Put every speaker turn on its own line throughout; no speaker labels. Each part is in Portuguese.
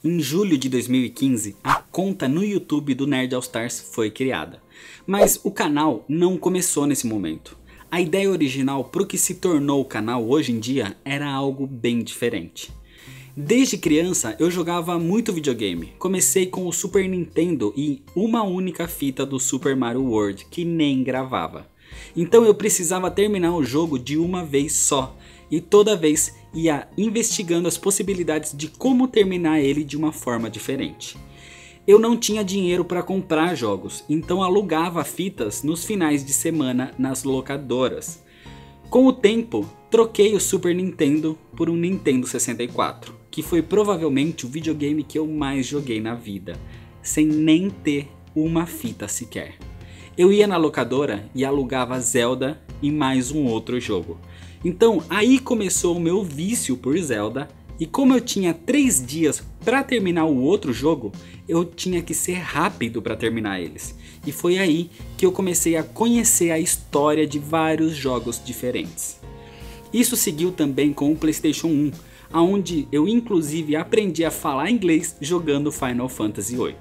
Em julho de 2015, a conta no YouTube do Nerd All Stars foi criada. Mas o canal não começou nesse momento. A ideia original para o que se tornou o canal hoje em dia era algo bem diferente. Desde criança eu jogava muito videogame. Comecei com o Super Nintendo e uma única fita do Super Mario World que nem gravava. Então eu precisava terminar o jogo de uma vez só. E toda vez ia investigando as possibilidades de como terminar ele de uma forma diferente. Eu não tinha dinheiro para comprar jogos, então alugava fitas nos finais de semana nas locadoras. Com o tempo, troquei o Super Nintendo por um Nintendo 64, que foi provavelmente o videogame que eu mais joguei na vida, sem nem ter uma fita sequer. Eu ia na locadora e alugava Zelda e mais um outro jogo. Então aí começou o meu vício por Zelda, e como eu tinha 3 dias para terminar o outro jogo, eu tinha que ser rápido para terminar eles. E foi aí que eu comecei a conhecer a história de vários jogos diferentes. Isso seguiu também com o PlayStation 1, onde eu inclusive aprendi a falar inglês jogando Final Fantasy VIII.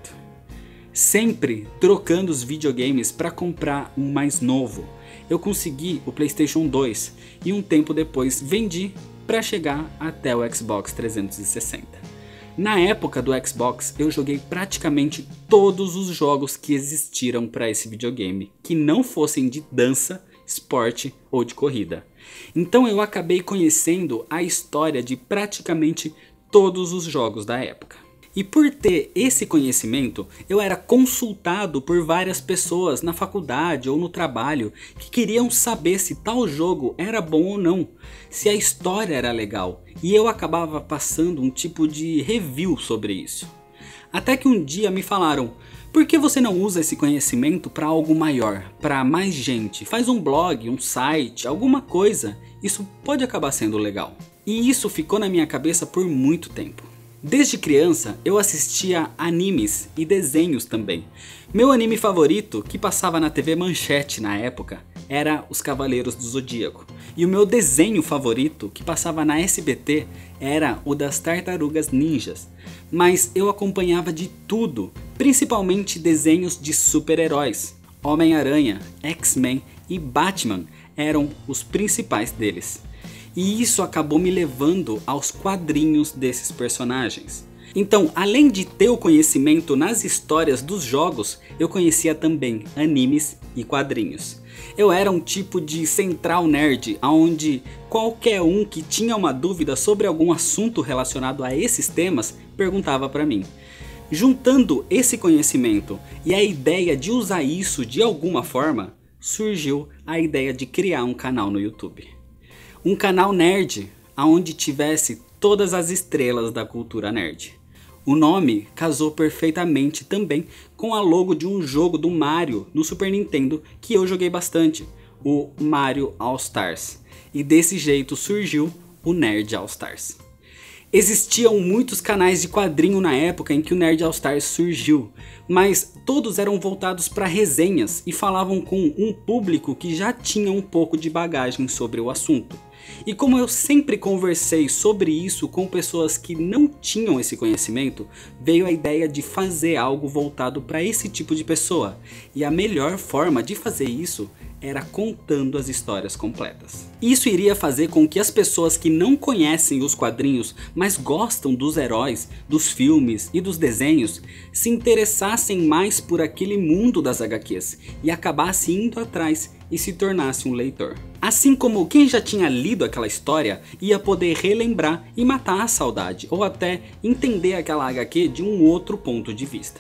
Sempre trocando os videogames para comprar um mais novo. Eu consegui o PlayStation 2 e um tempo depois vendi para chegar até o Xbox 360. Na época do Xbox eu joguei praticamente todos os jogos que existiram para esse videogame, que não fossem de dança, esporte ou de corrida. Então eu acabei conhecendo a história de praticamente todos os jogos da época. E por ter esse conhecimento, eu era consultado por várias pessoas na faculdade ou no trabalho que queriam saber se tal jogo era bom ou não, se a história era legal, e eu acabava passando um tipo de review sobre isso. Até que um dia me falaram: por que você não usa esse conhecimento para algo maior, para mais gente? Faz um blog, um site, alguma coisa, isso pode acabar sendo legal. E isso ficou na minha cabeça por muito tempo. Desde criança eu assistia animes e desenhos também. Meu anime favorito, que passava na TV Manchete na época, era Os Cavaleiros do Zodíaco. E o meu desenho favorito, que passava na SBT, era o das Tartarugas Ninjas. Mas eu acompanhava de tudo, principalmente desenhos de super-heróis. Homem-Aranha, X-Men e Batman eram os principais deles. E isso acabou me levando aos quadrinhos desses personagens. Então, além de ter o conhecimento nas histórias dos jogos, eu conhecia também animes e quadrinhos. Eu era um tipo de central nerd, onde qualquer um que tinha uma dúvida sobre algum assunto relacionado a esses temas, perguntava para mim. Juntando esse conhecimento e a ideia de usar isso de alguma forma, surgiu a ideia de criar um canal no YouTube. Um canal nerd, onde tivesse todas as estrelas da cultura nerd. O nome casou perfeitamente também com a logo de um jogo do Mario no Super Nintendo que eu joguei bastante, o Mario All Stars. E desse jeito surgiu o Nerd All Stars. Existiam muitos canais de quadrinho na época em que o Nerd All Stars surgiu, mas todos eram voltados para resenhas e falavam com um público que já tinha um pouco de bagagem sobre o assunto. E como eu sempre conversei sobre isso com pessoas que não tinham esse conhecimento, veio a ideia de fazer algo voltado para esse tipo de pessoa. E a melhor forma de fazer isso era contando as histórias completas. Isso iria fazer com que as pessoas que não conhecem os quadrinhos, mas gostam dos heróis, dos filmes e dos desenhos, se interessassem mais por aquele mundo das HQs e acabassem indo atrás e se tornasse um leitor. Assim como quem já tinha lido aquela história ia poder relembrar e matar a saudade, ou até entender aquela HQ de um outro ponto de vista.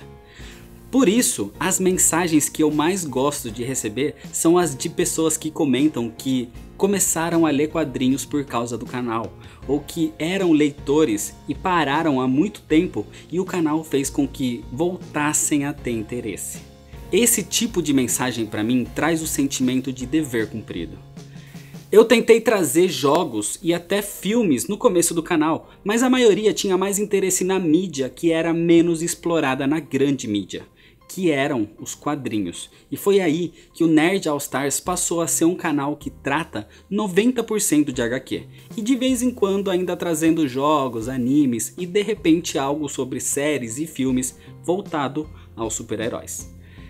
Por isso, as mensagens que eu mais gosto de receber são as de pessoas que comentam que começaram a ler quadrinhos por causa do canal, ou que eram leitores e pararam há muito tempo e o canal fez com que voltassem a ter interesse. Esse tipo de mensagem para mim traz o sentimento de dever cumprido. Eu tentei trazer jogos e até filmes no começo do canal, mas a maioria tinha mais interesse na mídia que era menos explorada na grande mídia, que eram os quadrinhos. E foi aí que o Nerd All Stars passou a ser um canal que trata 90% de HQ. E de vez em quando ainda trazendo jogos, animes e de repente algo sobre séries e filmes voltado aos super-heróis.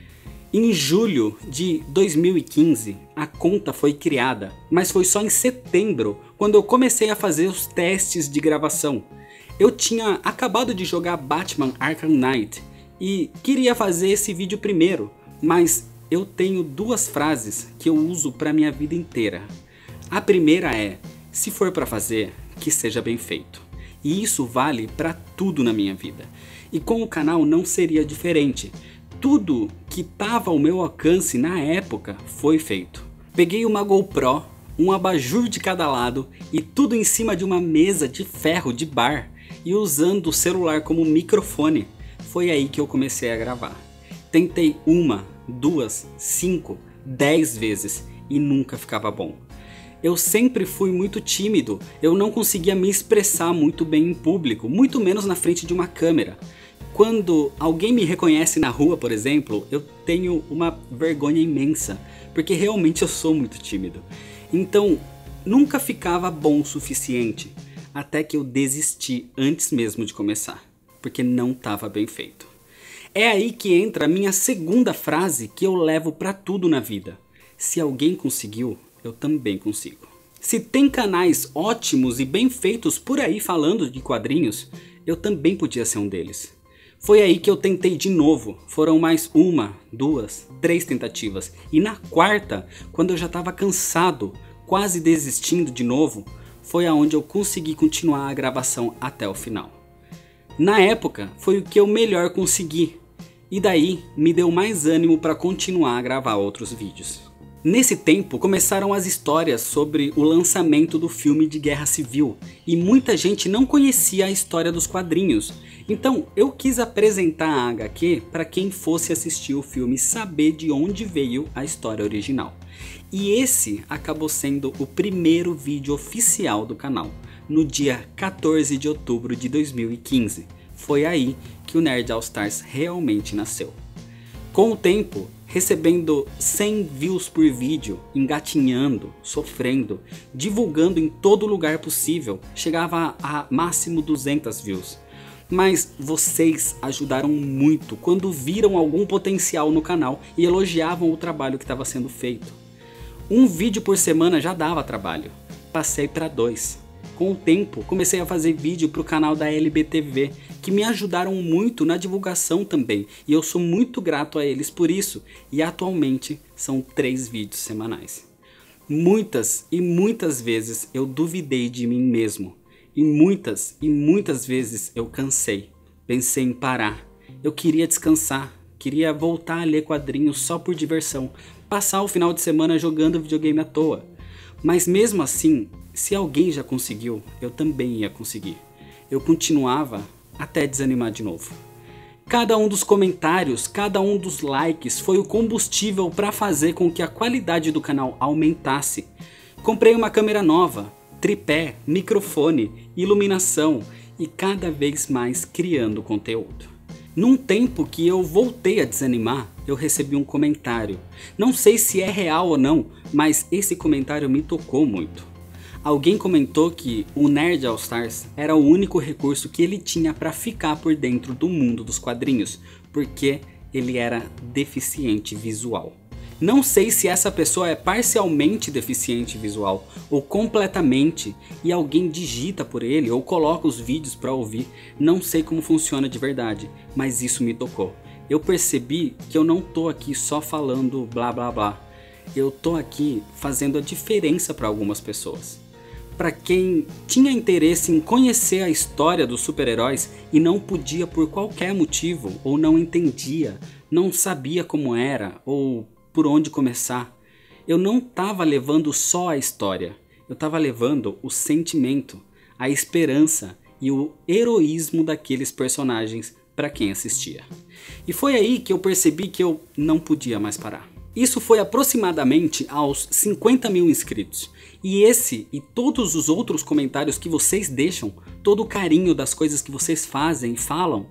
Em julho de 2015, a conta foi criada, mas foi só em setembro quando eu comecei a fazer os testes de gravação. Eu tinha acabado de jogar Batman Arkham Knight e queria fazer esse vídeo primeiro, mas eu tenho duas frases que eu uso para minha vida inteira. A primeira é: se for para fazer, que seja bem feito. E isso vale para tudo na minha vida. E com o canal não seria diferente. Tudo que estava ao meu alcance na época foi feito. Peguei uma GoPro, um abajur de cada lado e tudo em cima de uma mesa de ferro de bar e usando o celular como microfone. Foi aí que eu comecei a gravar. Tentei 1, 2, 5, 10 vezes e nunca ficava bom. Eu sempre fui muito tímido, eu não conseguia me expressar muito bem em público, muito menos na frente de uma câmera. Quando alguém me reconhece na rua, por exemplo, eu tenho uma vergonha imensa, porque realmente eu sou muito tímido. Então, nunca ficava bom o suficiente, até que eu desisti antes mesmo de começar, porque não estava bem feito. É aí que entra a minha segunda frase que eu levo para tudo na vida. Se alguém conseguiu, eu também consigo. Se tem canais ótimos e bem feitos por aí falando de quadrinhos, eu também podia ser um deles. Foi aí que eu tentei de novo, foram mais 1, 2, 3 tentativas. E na quarta, quando eu já estava cansado, quase desistindo de novo, foi aonde eu consegui continuar a gravação até o final. Na época, foi o que eu melhor consegui, e daí me deu mais ânimo para continuar a gravar outros vídeos. Nesse tempo começaram as histórias sobre o lançamento do filme de Guerra Civil e muita gente não conhecia a história dos quadrinhos, então eu quis apresentar a HQ para quem fosse assistir o filme saber de onde veio a história original. E esse acabou sendo o primeiro vídeo oficial do canal, no dia 14 de outubro de 2015. Foi aí que o Nerd All Stars realmente nasceu. Com o tempo, recebendo 100 views por vídeo, engatinhando, sofrendo, divulgando em todo lugar possível, chegava a máximo 200 views. Mas vocês ajudaram muito quando viram algum potencial no canal e elogiavam o trabalho que estava sendo feito. Um vídeo por semana já dava trabalho, passei para 2. Com o tempo, comecei a fazer vídeo para o canal da LBTV, que me ajudaram muito na divulgação também, e eu sou muito grato a eles por isso, e atualmente são 3 vídeos semanais. Muitas e muitas vezes eu duvidei de mim mesmo, e muitas vezes eu cansei, pensei em parar, eu queria descansar, queria voltar a ler quadrinhos só por diversão, passar o final de semana jogando videogame à toa, mas mesmo assim, se alguém já conseguiu, eu também ia conseguir. Eu continuava até desanimar de novo. Cada um dos comentários, cada um dos likes foi o combustível para fazer com que a qualidade do canal aumentasse. Comprei uma câmera nova, tripé, microfone, iluminação e cada vez mais criando conteúdo. Num tempo que eu voltei a desanimar, eu recebi um comentário. Não sei se é real ou não, mas esse comentário me tocou muito. Alguém comentou que o Nerd All Stars era o único recurso que ele tinha para ficar por dentro do mundo dos quadrinhos, porque ele era deficiente visual. Não sei se essa pessoa é parcialmente deficiente visual ou completamente e alguém digita por ele ou coloca os vídeos para ouvir. Não sei como funciona de verdade, mas isso me tocou. Eu percebi que eu não tô aqui só falando blá blá blá. Eu tô aqui fazendo a diferença para algumas pessoas. Para quem tinha interesse em conhecer a história dos super-heróis e não podia por qualquer motivo, ou não entendia, não sabia como era, ou por onde começar, eu não estava levando só a história, eu estava levando o sentimento, a esperança e o heroísmo daqueles personagens para quem assistia. E foi aí que eu percebi que eu não podia mais parar. Isso foi aproximadamente aos 50 mil inscritos. E esse e todos os outros comentários que vocês deixam, todo o carinho das coisas que vocês fazem e falam,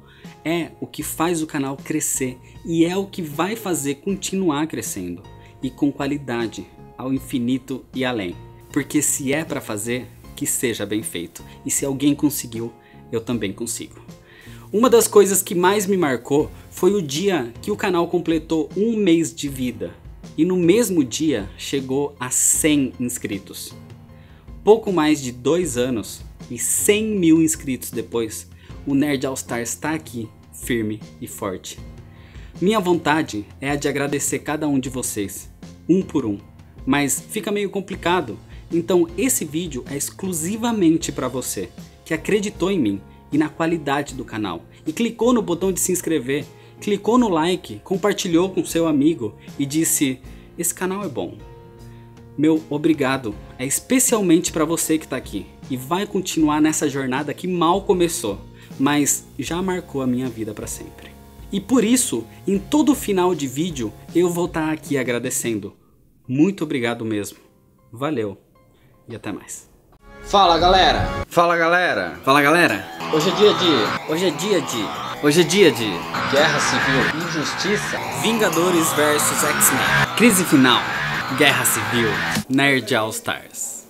é o que faz o canal crescer e é o que vai fazer continuar crescendo e com qualidade ao infinito e além. Porque se é para fazer, que seja bem feito. E se alguém conseguiu, eu também consigo. Uma das coisas que mais me marcou foi o dia que o canal completou 1 mês de vida. E no mesmo dia chegou a 100 inscritos. Pouco mais de 2 anos e 100 mil inscritos depois, o Nerd All Stars está aqui, firme e forte. Minha vontade é a de agradecer cada um de vocês, um por um. Mas fica meio complicado, então esse vídeo é exclusivamente para você, que acreditou em mim e na qualidade do canal, e clicou no botão de se inscrever, clicou no like, compartilhou com seu amigo e disse: esse canal é bom. Meu obrigado é especialmente para você que está aqui e vai continuar nessa jornada que mal começou, mas já marcou a minha vida para sempre. E por isso, em todo final de vídeo, eu vou estar aqui agradecendo. Muito obrigado mesmo. Valeu e até mais.
Fala galera!
Fala galera! Fala galera!
Hoje é dia de Guerra Civil, Injustiça,
Vingadores vs X-Men, Crise Final, Guerra Civil, Nerd All Stars.